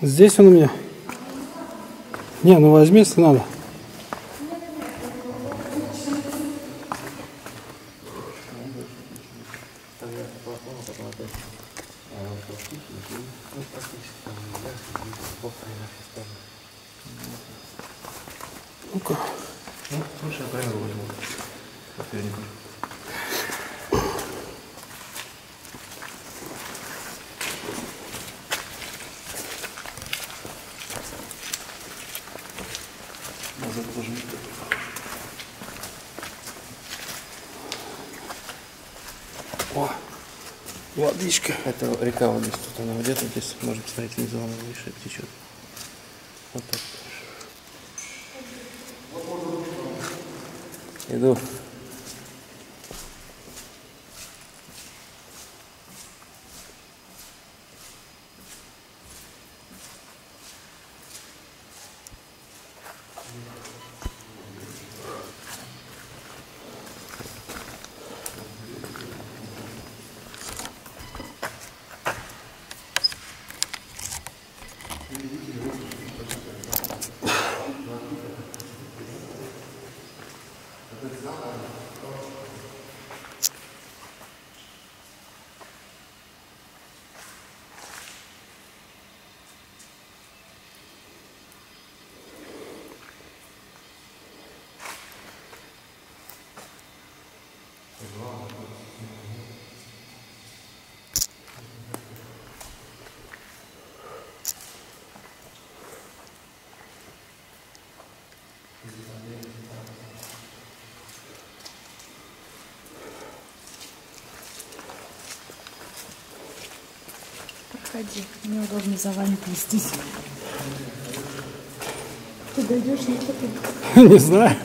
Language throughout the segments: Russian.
Здесь он у меня. Не, ну возьми, если надо. Ну-ка. Ну, слушай, я правильно возьму. Назад тоже. О, водичка. Это река вот здесь, тут она где-то здесь, можно посмотреть, внизу она выше течет. Вот так. Иду. Проходи, мне удобно за вами плестись. Ты дойдешь, нет такой? Не знаю.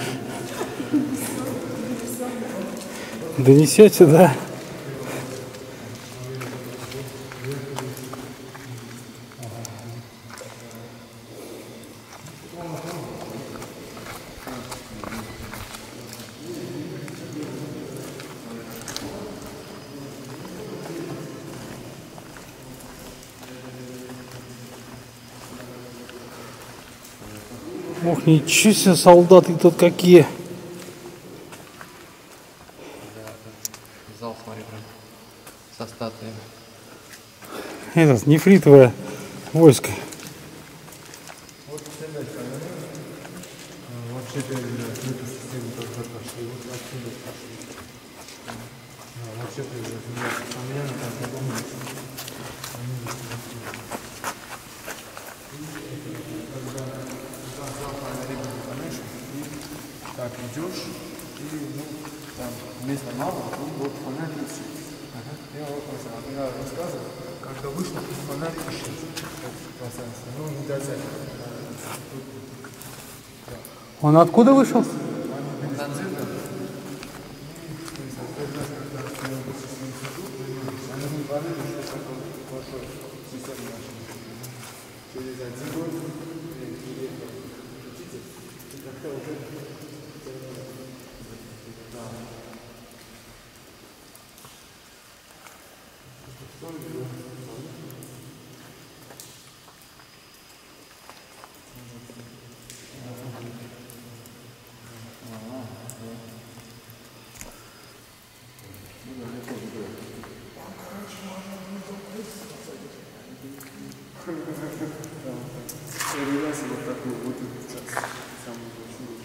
Донесете, да? Ох, ничего себе, солдаты тут какие. Зал, смотри, прям со статуями. Это нефритовое войско. Вот теперь эту систему тоже пошли, вот отсюда пошли. Вообще произошло. А меня на там подумали. Так, идешь, и ну, там места мало, ну вот фонарь ищет. Я рассказывал, когда вышел, фонарь ищет. Красавица. Ну, не дозять. Он откуда вышел? Через один год реализация вот такой вот сейчас самый большой.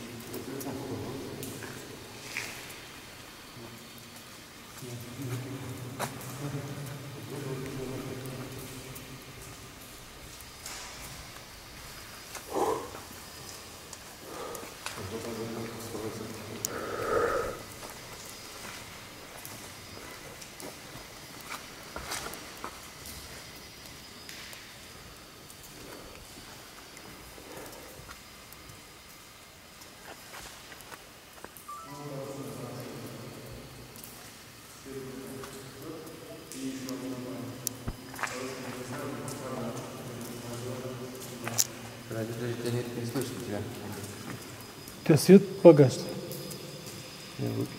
Я не слышу тебя. У тебя свет погас. Я выключу.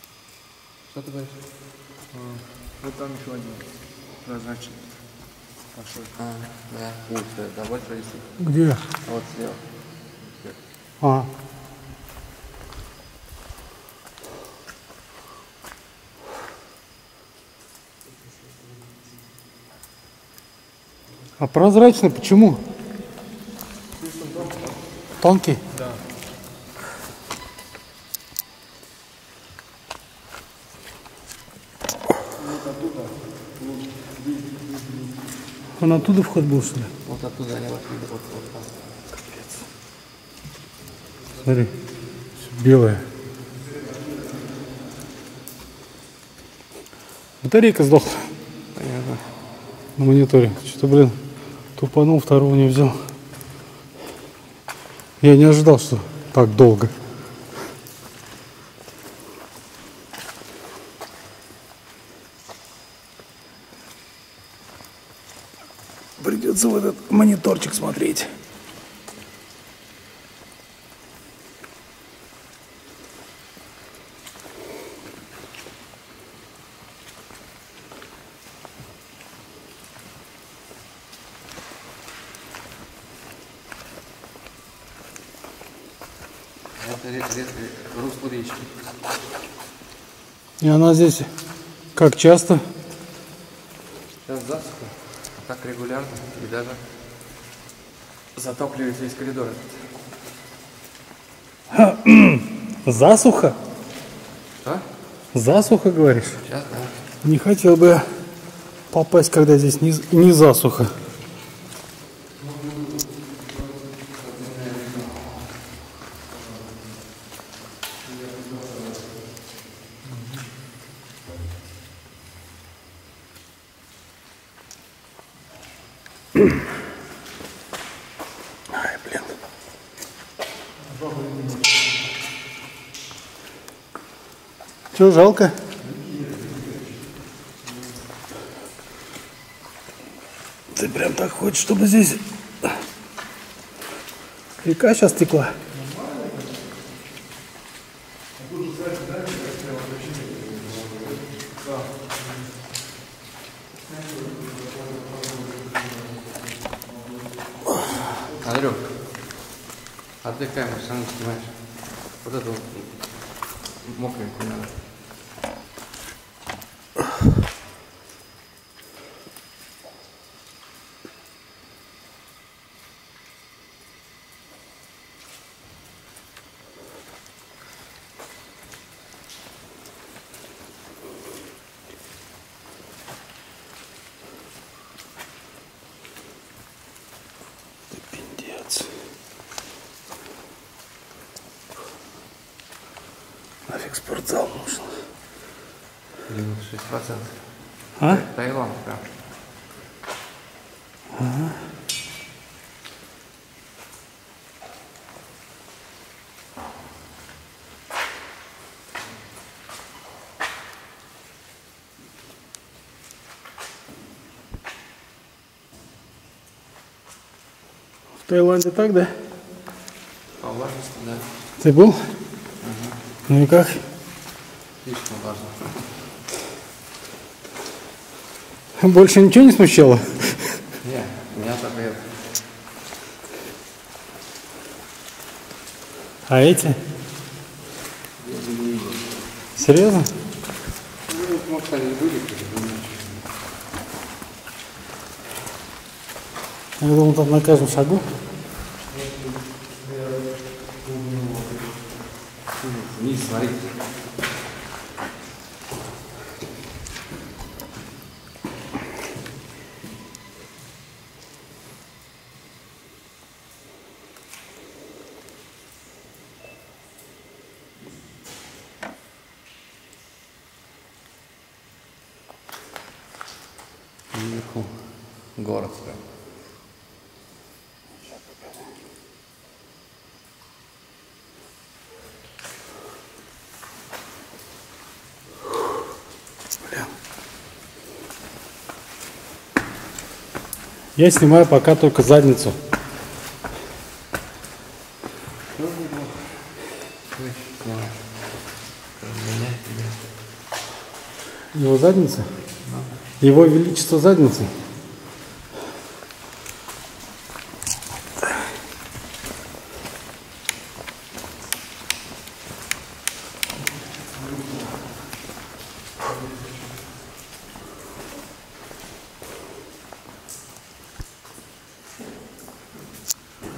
Что ты говоришь? Вот там еще один прозрачный. А, да. Ух ты, да, больше рисует. Где? Вот слева. А. А прозрачный почему? Тонкий? Да. Он оттуда вход был, что ли? Вот оттуда они вошли, вот там. Смотри, всё белое. Батарейка сдохла Понятно. на мониторе. Что-то, блин, тупанул, второго не взял. Я не ожидал, что так долго. Придется в этот мониторчик смотреть. Это русло речки. И она здесь как часто? Сейчас засуха, а так регулярно. И даже затапливает весь коридор этот. Засуха? Что? Засуха, говоришь? Сейчас, да. Не хотел бы я попасть, когда здесь не засуха. Ай, блин. Че, жалко? Ты прям так хочешь, чтобы здесь река сейчас текла? Андрюх, отдыхаем, сам снимаешь. Вот эту мокренькую надо. Пиндец. Нафиг спортзал нужен. 96%. А? Таиланд прям. В Таиланде так, да? По влажности, да. Ты был? Ну и как? Слишком важно. Больше ничего не смущало? Не, меня только это. А эти? Серьезно? Ну, может, они были, Я думал, там на каждом шагу. вниз, смотрите. Вверху город прям. Я снимаю пока только задницу. Его задница? Его величество задницы.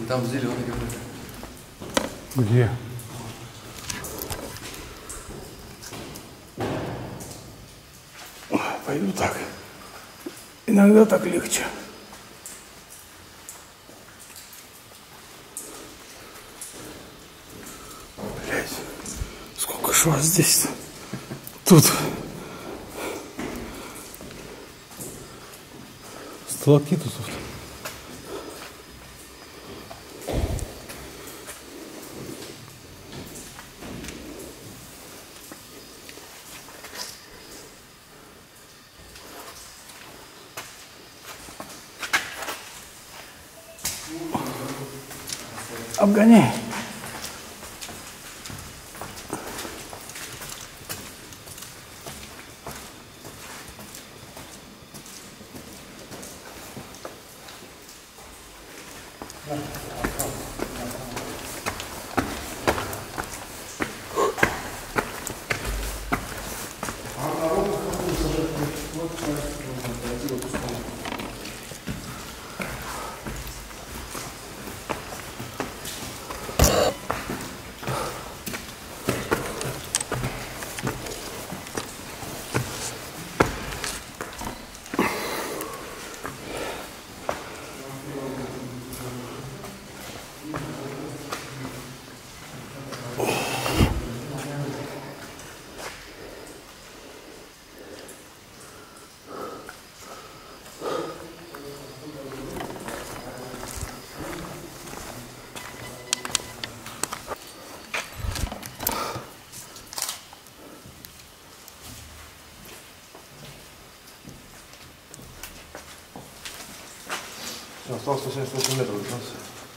там зеленый какой-то. Где? Пойду так. Иногда так легче. Блять, сколько ж вас здесь-то? Тут сталактитусов. Обгоняй. Осталось 178 метров от нас.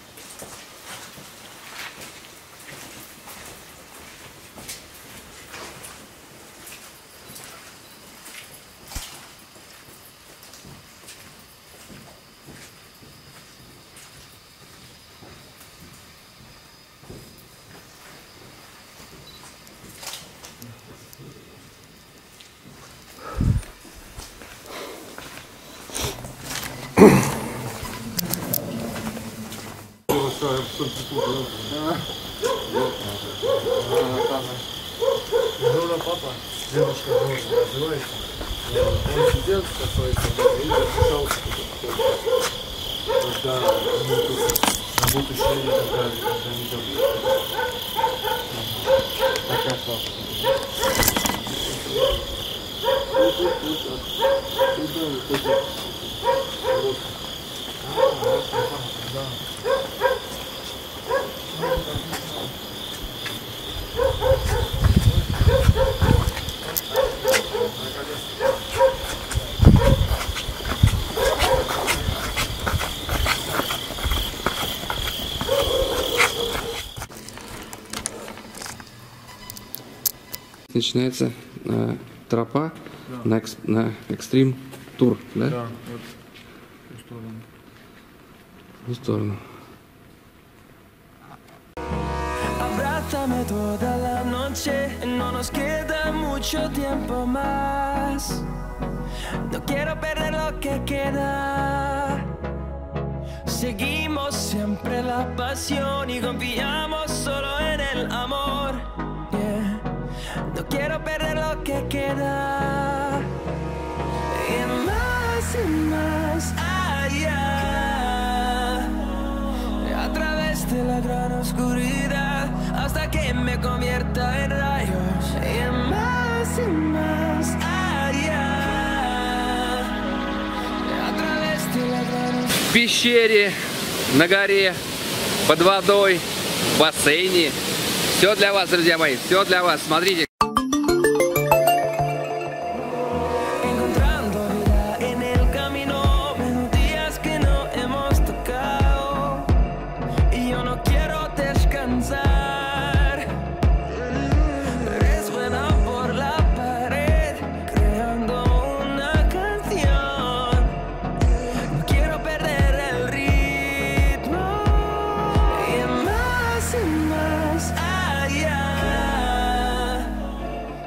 Жора папа, девушка называется. Он сидел такой, и записал, когда работу шли и так далее, когда не делали. Такая Начинается тропа на экстрим тур, да? Да, вот в ту сторону. В ту сторону. Abrázame toda la noche, no nos queda mucho tiempo más. No quiero perder lo que queda. Seguimos siempre la pasión y confiamos solo en el amor. Yeah. No quiero perder lo que queda. Y más allá. A través de la gran oscuridad hasta que me convierta en rayos. Y más allá. A través de la gran oscuridad. В пещере, на горе, под водой, в бассейне. Все для вас, друзья мои, все для вас. Смотрите.